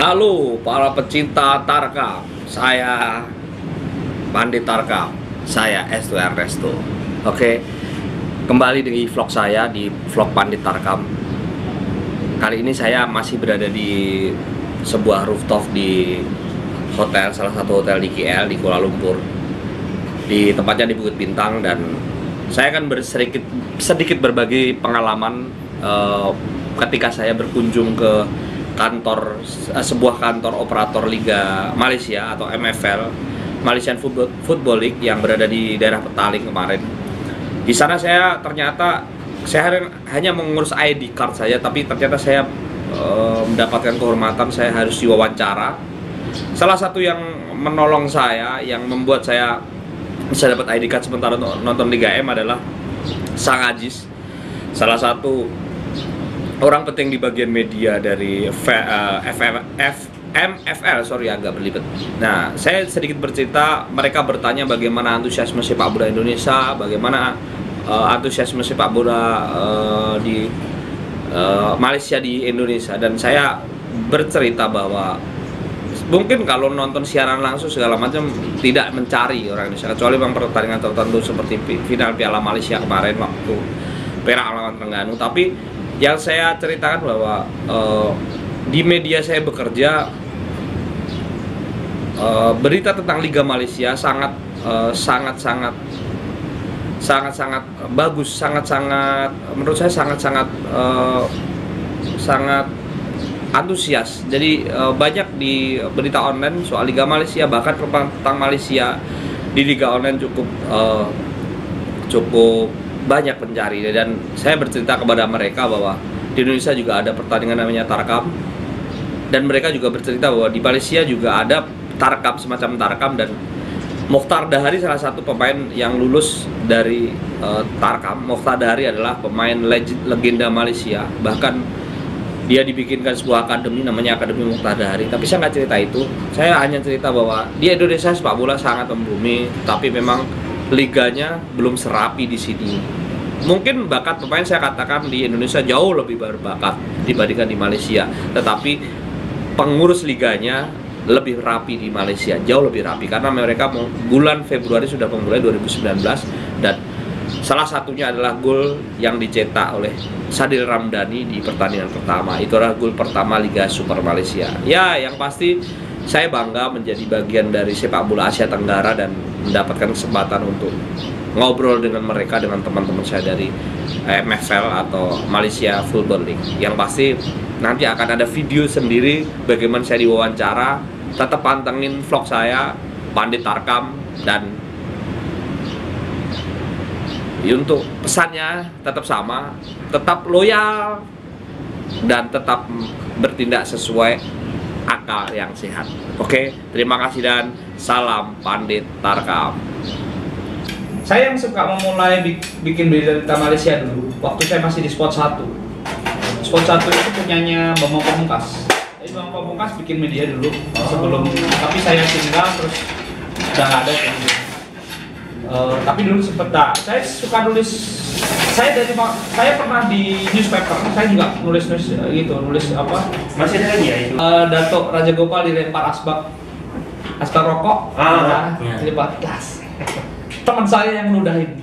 Halo para pecinta Tarkam, saya Pandit Tarkam, saya S2 Ernesto. Oke, kembali di vlog saya di vlog Pandit Tarkam. Kali ini saya masih berada di sebuah rooftop di hotel, salah satu hotel di KL di Kuala Lumpur. Di tempatnya di Bukit Bintang, dan saya akan sedikit berbagi pengalaman ketika saya berkunjung ke sebuah kantor operator Liga Malaysia atau MFL, Malaysian Football League, yang berada di daerah Petaling kemarin. Di sana saya hanya mengurus ID card saja, tapi ternyata saya mendapatkan kehormatan. Saya harus diwawancara. Salah satu yang menolong saya, yang membuat saya bisa dapat ID card sementara nonton Liga M adalah Sang Ajis, salah satu orang penting di bagian media dari MFL, sorry agak berlibat. Nah, saya sedikit bercerita. Mereka bertanya bagaimana antusiasme sepak bola Indonesia, bagaimana antusiasme sepak bola di Malaysia di Indonesia, dan saya bercerita bahwa mungkin kalau nonton siaran langsung segala macam tidak mencari orang Indonesia, kecuali memang pertandingan tertentu seperti final Piala Malaysia kemarin waktu Perak lawan Terengganu. Tapi yang saya ceritakan bahwa di media saya bekerja, berita tentang Liga Malaysia sangat bagus, menurut saya sangat antusias. Jadi banyak di berita online soal Liga Malaysia, bahkan tentang Malaysia di Liga online cukup banyak pencari. Dan saya bercerita kepada mereka bahwa di Indonesia juga ada pertandingan namanya Tarkam, dan mereka juga bercerita bahwa di Malaysia juga ada Tarkam, semacam Tarkam, dan Mokhtar Dahari salah satu pemain yang lulus dari Tarkam. Mokhtar Dahari adalah pemain legenda Malaysia, bahkan dia dibikinkan sebuah akademi namanya Akademi Mokhtar Dahari. Tapi saya nggak cerita itu. Saya hanya cerita bahwa di Indonesia sepak bola sangat membumi, tapi memang liganya belum serapi di sini. Mungkin bakat pemain saya katakan di Indonesia jauh lebih berbakat dibandingkan di Malaysia, tetapi pengurus liganya lebih rapi di Malaysia, jauh lebih rapi, karena mereka bulan Februari sudah memulai 2019, dan salah satunya adalah gol yang dicetak oleh Sadil Ramdhani di pertandingan pertama. Itu adalah gol pertama Liga Super Malaysia. Ya, yang pasti saya bangga menjadi bagian dari sepak bola Asia Tenggara dan mendapatkan kesempatan untuk ngobrol dengan mereka, dengan teman-teman saya dari MFL atau Malaysia Football League. Yang pasti nanti akan ada video sendiri bagaimana saya diwawancara. Tetap pantengin vlog saya Pandit Tarkam, dan untuk pesannya tetap sama, tetap loyal dan tetap bertindak sesuai akal yang sehat. Oke, terima kasih dan salam Pandit Tarkam. Saya yang suka memulai bikin berita Malaysia dulu waktu saya masih di Sport 1. Sport 1 itu punyanya Bambang Pamungkas. Jadi Bambang Pamungkas bikin media dulu sebelum, tapi saya tinggal terus udah nggak ada yang tapi dulu sempet saya suka nulis. Saya pernah di newspaper, saya juga nulis gitu, nulis apa? Masih ada lagi ya itu? Dato Raja Gopal dilempar asbak rokok, dilempar gas. Teman saya yang ngeludahin,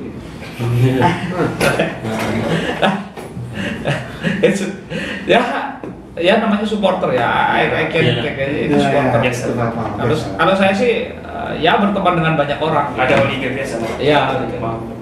ya namanya supporter ya, itu supporter. Kalau saya sih ya berteman dengan banyak orang. Ada oligarki biasa. Iya.